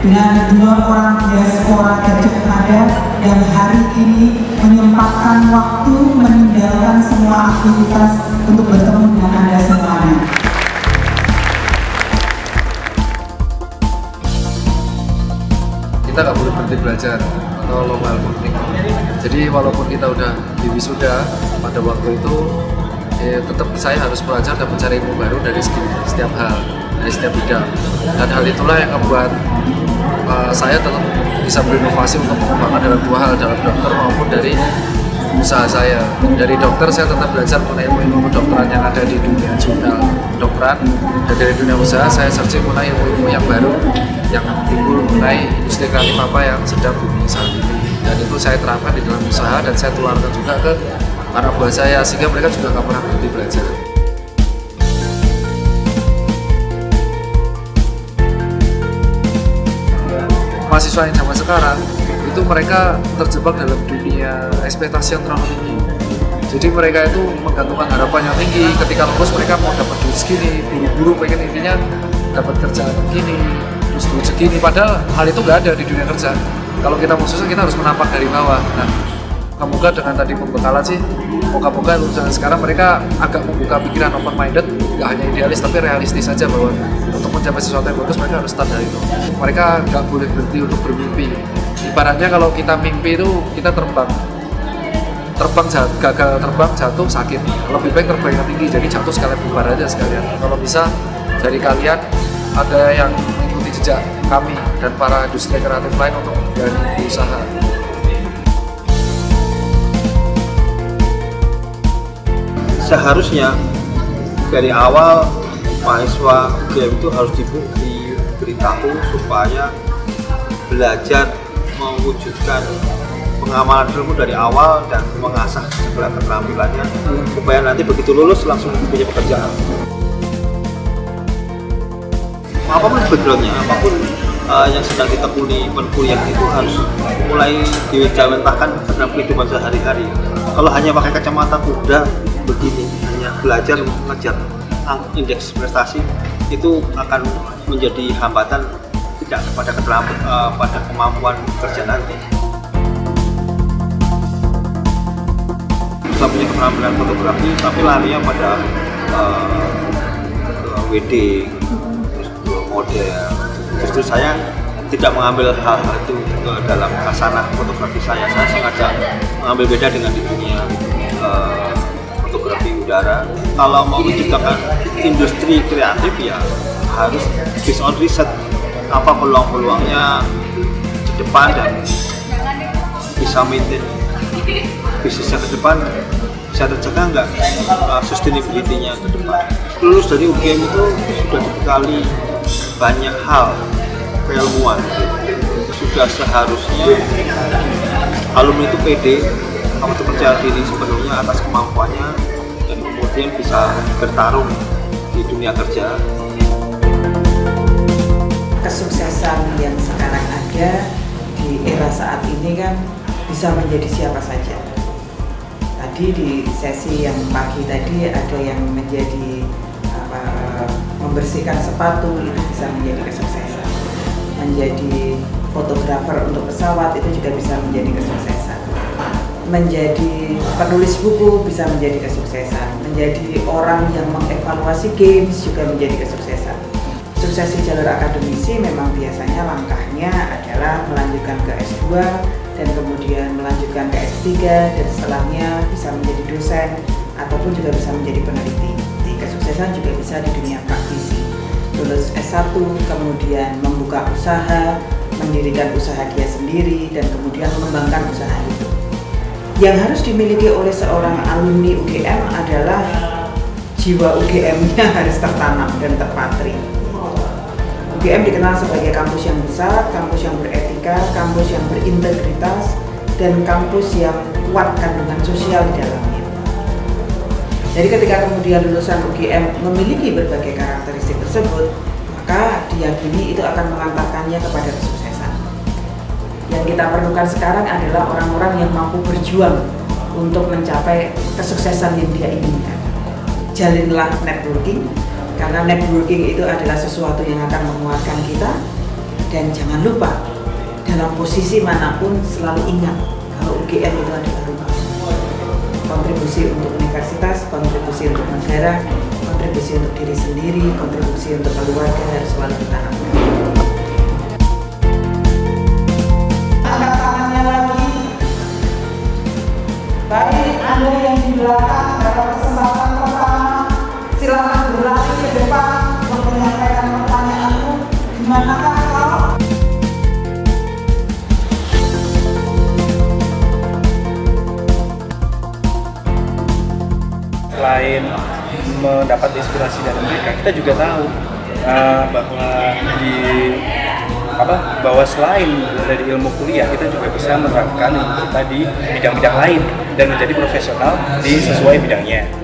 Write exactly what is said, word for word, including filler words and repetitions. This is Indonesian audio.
dengan dua orang diaspora Gajah yang hari ini menyempatkan waktu meninggalkan semua aktivitas untuk bertemu dengan Anda semuanya. Kita nggak boleh berhenti belajar atau long while learning. Jadi walaupun kita udah di wisuda pada waktu itu, eh, tetap saya harus belajar dan mencari ilmu baru dari setiap hal, dari setiap bidang. Dan hal itulah yang membuat uh, saya tetap bisa berinovasi untuk mengembangkan dalam dua hal, dalam dokter maupun dari usaha saya. Dari dokter saya tetap belajar mengenai ilmu-ilmu kedokteran yang ada di dunia jurnal kedokteran, dan dari dunia usaha saya searching mengenai ilmu-ilmu yang baru yang timbul mengenai industri kreatif apa yang sedang booming saat ini. Dan itu saya terapkan di dalam usaha dan saya tularkan juga ke anak buah saya sehingga mereka juga nggak pernah berhenti belajar. Mahasiswa yang zaman sekarang itu mereka terjebak dalam dunia ekspektasi yang terlalu tinggi. Jadi mereka itu menggantungkan harapan yang tinggi. Ketika lulus mereka mau dapat duit segini, buru-buru pengen intinya dapat kerjaan begini, terus duit segini. Padahal hal itu nggak ada di dunia kerja. Kalau kita mau sukses kita harus menapak dari bawah. Nah, moga-moga dengan tadi pembekalan sih, moga-moga lulusan sekarang mereka agak membuka pikiran open minded, nggak hanya idealis tapi realistis saja bahwa untuk mencapai sesuatu yang bagus mereka harus start dari itu. Mereka nggak boleh berhenti untuk bermimpi. Ibaratnya kalau kita mimpi itu kita terbang, terbang gagal terbang jatuh sakit. Lebih baik terbang yang tinggi, jadi jatuh sekalian bubar aja sekalian. Kalau bisa dari kalian ada yang mengikuti jejak kami dan para industri kreatif lain untuk menjalani usaha. Seharusnya dari awal mahasiswa U G M itu harus diberitahu supaya belajar mewujudkan pengamalan ilmu dari awal dan mengasah segala keterampilannya supaya nanti begitu lulus langsung punya pekerjaan. Apapun backgroundnya, apapun uh, yang sedang ditekuni perkuliahan itu harus mulai diwejawentahkan dalam kehidupan sehari-hari. Kalau hanya pakai kacamata kuda begini, hanya belajar mengejar indeks prestasi, itu akan menjadi hambatan tidak pada keterampilan, uh, pada kemampuan kerja nanti. Kita punya keterampilan fotografi, tapi larinya pada uh, wedding, model. Justru saya tidak mengambil hal-hal itu ke dalam kasanah fotografi saya. Saya sengaja mengambil beda dengan di dunia uh, fotografi udara. Kalau mau menciptakan industri kreatif ya harus based on riset, apa peluang-peluangnya ke depan dan bisa maintain bisnisnya ke depan, bisa terjaga nggak uh, sustainability-nya ke depan. Lulus dari U G M itu sudah dibekali banyak hal keilmuan. Sudah seharusnya alumni itu pede, kamu itu percaya diri sepenuhnya atas kemampuannya dan kemudian bisa bertarung di dunia kerja. Kesuksesan yang sekarang ada di era saat ini kan bisa menjadi siapa saja. Tadi di sesi yang pagi tadi ada yang menjadi apa, membersihkan sepatu itu bisa menjadi kesuksesan. Menjadi fotografer untuk pesawat itu juga bisa menjadi kesuksesan. Menjadi penulis buku bisa menjadi kesuksesan. Menjadi orang yang mengevaluasi games juga menjadi kesuksesan. Sukses di jalur akademisi memang biasanya langkahnya adalah melanjutkan ke S dua dan kemudian melanjutkan ke S tiga dan setelahnya bisa menjadi dosen ataupun juga bisa menjadi peneliti. Jadi kesuksesan juga bisa di dunia praktisi. Lulus S satu kemudian membuka usaha, mendirikan usaha dia sendiri dan kemudian mengembangkan usaha itu. Yang harus dimiliki oleh seorang alumni U G M adalah jiwa U G M-nya harus tertanam dan terpatri. U G M dikenal sebagai kampus yang besar, kampus yang beretika, kampus yang berintegritas, dan kampus yang kuat kandungan sosial di dalamnya. Jadi ketika kemudian lulusan U G M memiliki berbagai karakteristik tersebut, maka diyakini itu akan mengantarkannya kepada kesuksesan. Yang kita perlukan sekarang adalah orang-orang yang mampu berjuang untuk mencapai kesuksesan yang dia inginkan. Jalinlah networking, karena networking itu adalah sesuatu yang akan menguatkan kita. Dan jangan lupa, dalam posisi manapun selalu ingat kalau U G M itu adalah rumah. Kontribusi untuk universitas, kontribusi untuk negara, kontribusi untuk diri sendiri, kontribusi untuk keluarga harus selalu kita ambil. Angkat tangannya lagi. Baik, Anda yang di belakang dapat kesempatan pertama, silakan berlari ke depan untuk menyampaikan pertanyaanmu. Di manakah kau? Selain mendapat inspirasi dari mereka, kita juga tahu uh, bahwa di apa bahwa selain dari ilmu kuliah, kita juga bisa menerapkan ilmu kita di bidang-bidang lain dan menjadi profesional di sesuai bidangnya.